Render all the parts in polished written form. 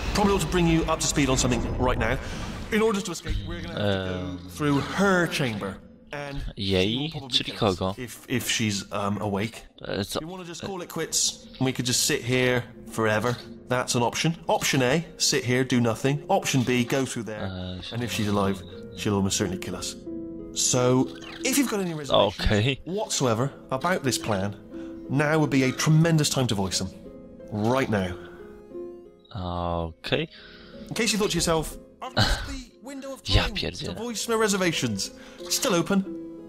Probably ought to bring you up to speed on something right now. In order to escape, we're going to have to go through her chamber. And jej? Czyli kogo? if she's awake. Co? You want to just call it quits, and we could just sit here forever. That's an option. Option A, sit here, do nothing. Option B, go through there. And if she's alive, she'll almost certainly kill us. So, if you've got any reservations whatsoever about this plan, now would be a tremendous time to voice them. Right now. Okej. In case you thought to yourself, I've missed the window of time to voice my reservations. Still open.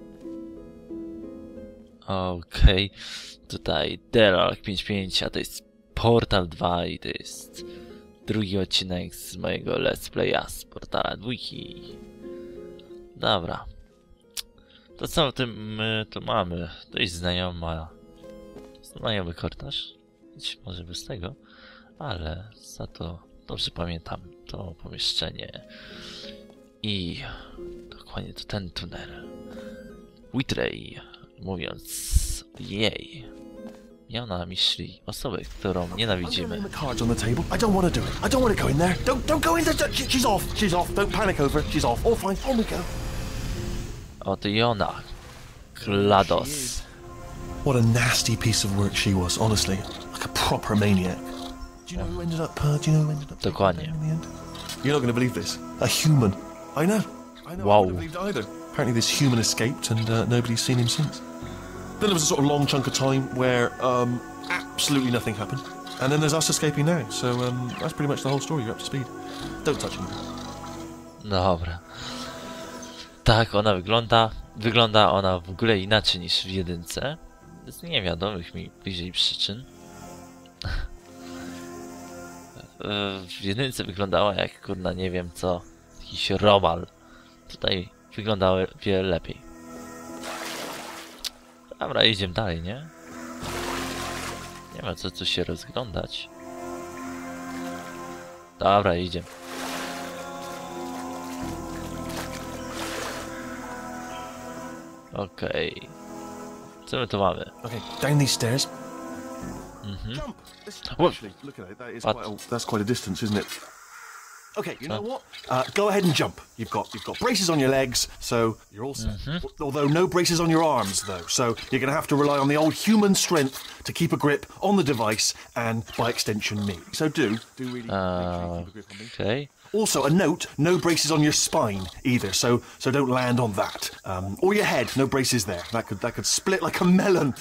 Okej. Tutaj Derark 55, a to jest Portal 2 i to jest drugi odcinek z mojego Let's Playa z Portala 2. Dobra. To co my tu mamy? To jest znajomy korytarz. Być może bez tego, ale za to dobrze pamiętam to pomieszczenie. I dokładnie to ten tunel. Whitley, mówiąc jej, miał na myśli osobę, którą nienawidzimy. I don't want to do it. I don't want to go in there. Don't go in there. She's off. She's off. Don't panic over. She's off. All fine. On we go. Oto i ona. GLaDOS. What a nasty piece of work she was, honestly. Like a proper maniac. Do you know who ended up Dokładnie. in the end? You're not going to believe this. A human. I know. Wow. I wouldn't have believed either. Apparently this human escaped and nobody's seen him since. Then there was a sort of long chunk of time where absolutely nothing happened. And then there's us escaping now. So that's pretty much the whole story. You're up to speed. Don't touch him. Dobra. Tak ona wygląda. Wygląda ona w ogóle inaczej niż w jedynce. Z niewiadomych mi bliżej przyczyn. W jedynce wyglądała jak kurna nie wiem co. Jakiś robal. Tutaj wyglądały wiele lepiej. Dobra, idziemy dalej, nie? Nie ma co tu się rozglądać. Dobra, idziemy. Okej. Co my tu mamy? Okay, down these stairs. Jump. What? Actually, look at it. That's quite a distance, isn't it? Okay, you know what? Go ahead and jump. You've got braces on your legs, so you're all set. Although no braces on your arms, though. So you're going to have to rely on the old human strength to keep a grip on the device and, by extension, me. So do really make sure you keep a grip on me. Okay. Also, a note: no braces on your spine either. So don't land on that. Or your head. No braces there. That could split like a melon.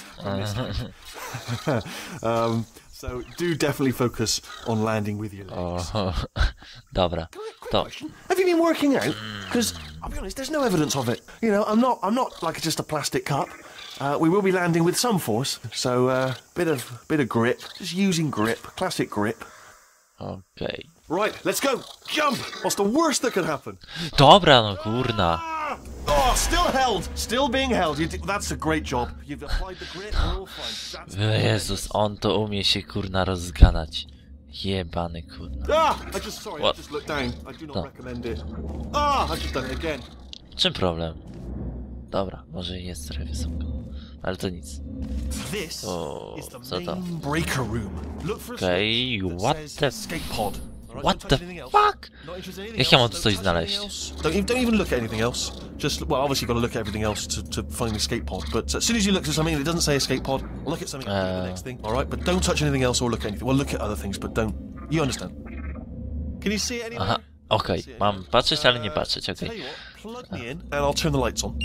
So do definitely focus on landing with your legs. Dobra. To. Have you been working out? Because I'll be honest, there's no evidence of it. You know, I'm not like just a plastic cup. We will be landing with some force, so bit of grip. Just using grip, classic grip. Okay. Right, let's go. Jump. What's the worst that could happen? Dobra, no kurna. Oh, still held. Still being held. That's a great job. You've applied the grip. We're all fine. Jezus, on to umie się kurna rozgadać. Jebany kurna. I just looked down. I do not recommend it. I've just done it again. Czym problem? Dobra, może jest trochę wysoko. Ale to nic. This is the co to? main breaker room. Look for Okej, what the... escape pod. What the fuck? Jak ja mam tu coś znaleźć? Don't even look at anything else. Just, well, obviously you've got to look at everything else to find the escape pod. But as soon as you look at something and it doesn't say escape pod, look at something else, the next thing. All right, but don't touch anything else or look at anything. Well, look at other things, but don't. You understand? Can you see it anywhere? Aha, okej. Mam patrzeć, ale nie patrzeć, okej. Plug me in and I'll turn the lights on.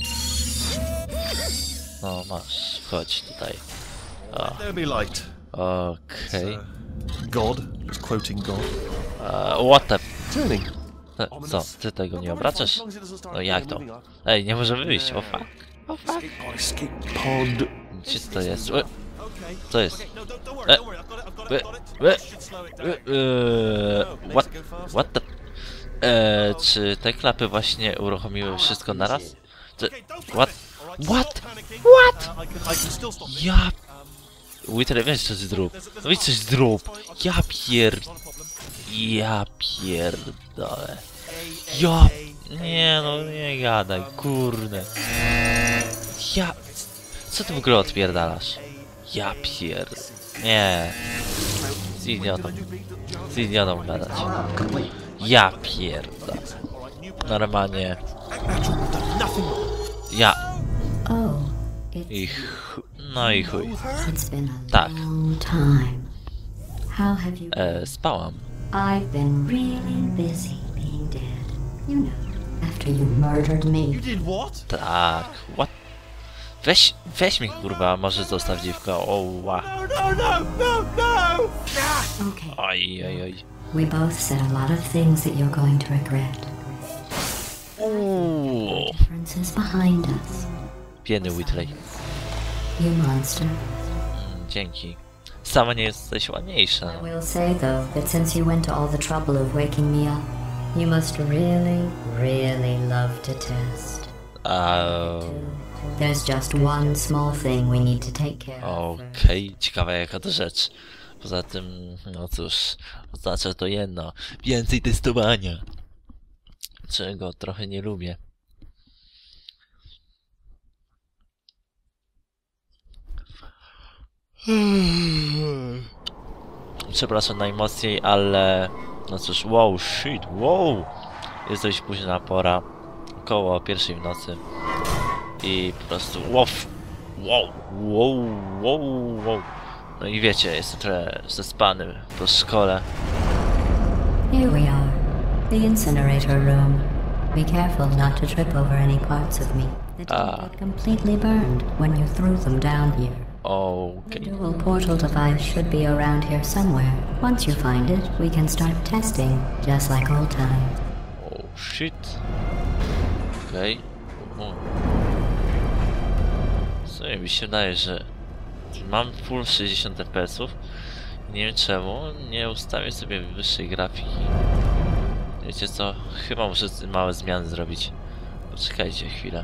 No masz, chodź tutaj. There'll be light. Okej. God, just quoting God. What the... Turning. Co, ty tego nie obracasz? No jak to? Ej, nie możemy wyjść, o fuck. O fuck. Escape pod. Gdzie to jest? Co jest? What the... czy te klapy właśnie uruchomiły wszystko naraz? What? Ja... Whitley, weź coś zrób. No weź coś zrób. Ja pierdolę. Nie no, nie gadaj, kurde. Co ty w ogóle odpierdalasz? Nie. Z idiotą. Z idiotą gadać. Ja pierdolę. Normalnie. Ja. Oh, I no i chuj. it's been a Tak. long time. How have you been? Spałam. I've been really busy being dead. You know, after you murdered me. did what? Tak. What? Weź mi kurwa, może zostaw dziwka. Oła. No! Okay, Oj. we both said a lot of things that you're going to regret. Uuu. Differences behind us. Biedny Whitley. You monster. Dzięki. Sama nie jesteś ładniejsza. I will say, though, that since you went to all the trouble of waking me up, you must really, really love to test. There's just one small thing we need to take care of. Okej, ciekawa jaka to rzecz. Poza tym, no cóż, oznacza to jedno. Więcej testowania. Czego trochę nie lubię. Przepraszam najmocniej, ale... No cóż, wow, shit, wow! Jest dość późna pora. Około 1 w nocy. I po prostu wow. No i wiecie, jestem trochę zespany po szkole. Here we are, the incinerator room. Be careful not to trip over any parts of me that didn't get completely burned when you threw them down here. The Okej. dual portal device should be around here somewhere. Once you find it, we can start testing, just like old times. Oh shit. Okej. Sobie mi się wydaje, że mam full 60 fps. Nie wiem czemu nie ustawię sobie wyższej grafiki. Wiecie co? Chyba muszę małe zmiany zrobić. Poczekajcie chwilę.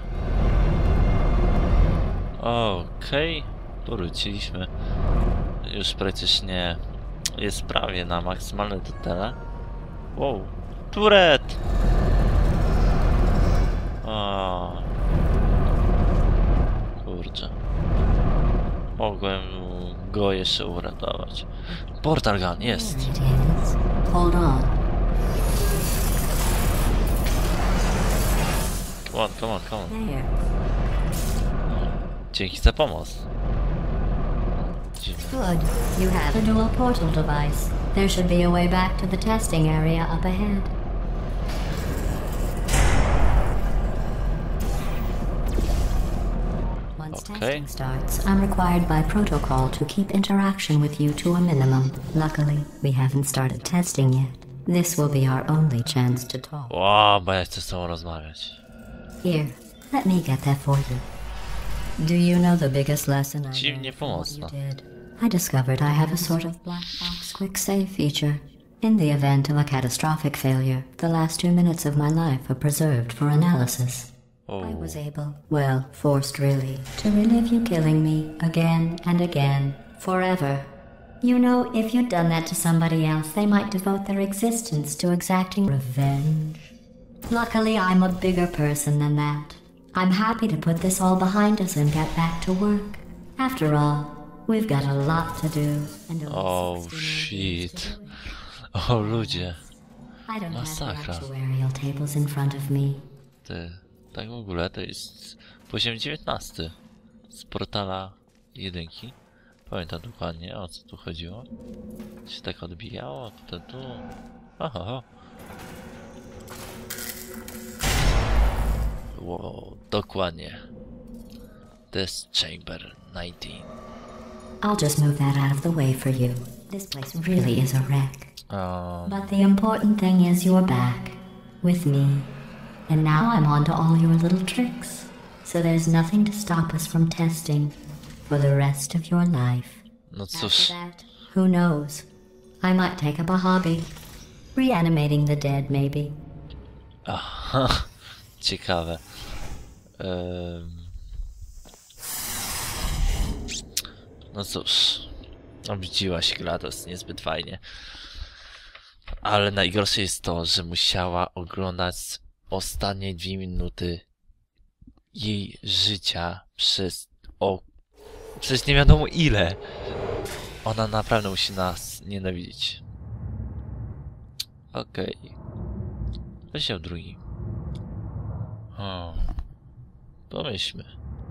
Okej. Powróciliśmy. Już praktycznie jest prawie na maksymalne detale. Wow. Turet! O. Kurczę. Mogłem go jeszcze uratować. Portal gun, jest! There it is. Hold on. Come on. There. Dzięki za pomoc. Dziwne. Good. You have a dual portal device. There should be a way back to the testing area up ahead. Once testing starts, I'm required by protocol to keep interaction with you to a minimum. Luckily, we haven't started testing yet. This will be our only chance to talk. Wow, bo ja chcę z tobą rozmawiać. Here, let me get that for you. Do you know the biggest lesson I Dziwnie learned from what you pomocna. did? I discovered I have a sort of black box quick save feature. In the event of a catastrophic failure, the last 2 minutes of my life are preserved for analysis. I was able, well, forced really, to relive you killing me again and again, forever. You know, if you'd done that to somebody else, they might devote their existence to exacting revenge. Luckily, I'm a bigger person than that. I'm happy to put this all behind us and get back to work. After all, we've got a lot to do. And only 60 shit. days to do it. O ludzie. I don't have Masakra. the actuarial tables in front of me. Tak w ogóle to jest poziom 19 z portala 1. Pamiętam dokładnie o co tu chodziło. Się tak odbijało, tu. Aha. Wow, dokładnie. Test Chamber 19. I'll just move that out of the way for you. This place really is a wreck. But the important thing is you're back. With me. And now I'm on to all your little tricks. So there's nothing to stop us from testing for the rest of your life. No After cóż, that, who knows? I might take up a hobby. Reanimating the dead, maybe. aha, ciekawe. No cóż, obudziłaś GLaDOS niezbyt fajnie. Ale najgorsze jest to, że musiała oglądać ostatnie 2 minuty jej życia przez nie wiadomo ile. Ona naprawdę musi nas nienawidzić. Okej. Rozdział drugi. Pomyślmy.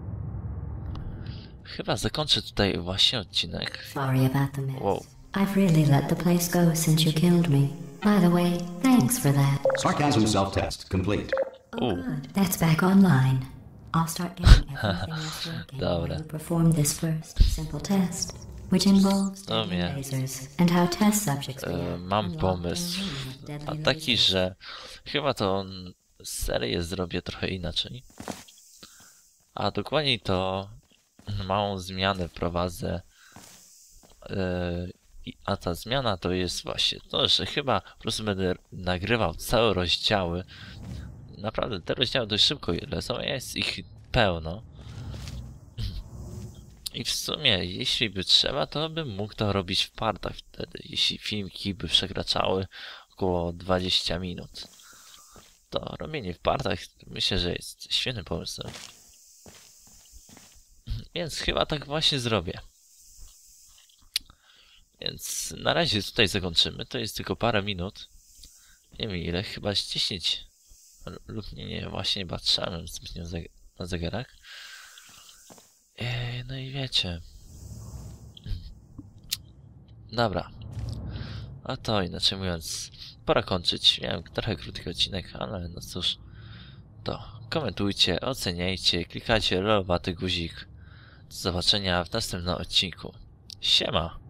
Chyba zakończę tutaj właśnie odcinek. Sorry about the mess. Wow. I've really let the place go since you killed me. By the way, thanks for that. Sarcasm self-test complete. Oh, good. That's back online. I'll start getting everything else working while you perform this first simple test, which involves lasers and how test subjects mam pomysł. A taki, że chyba to serię zrobię trochę inaczej. A dokładniej to małą zmianę wprowadzę. A ta zmiana to jest właśnie to, że chyba po prostu będę nagrywał całe rozdziały. Naprawdę te rozdziały dość szybko lecą, jest ich pełno. I w sumie, jeśli by trzeba, to bym mógł to robić w partach wtedy, jeśli filmiki by przekraczały około 20 minut. To robienie w partach myślę, że jest świetnym pomysłem. Więc chyba tak właśnie zrobię. Więc na razie tutaj zakończymy. To jest tylko parę minut. Nie wiem ile, chyba 10 lub nie, właśnie patrzyłem zbytnio na zegarach. No i wiecie. Dobra. A to inaczej mówiąc, pora kończyć. Miałem trochę krótki odcinek, ale no cóż. To komentujcie, oceniajcie, klikajcie lolowaty guzik. Do zobaczenia w następnym odcinku. Siema!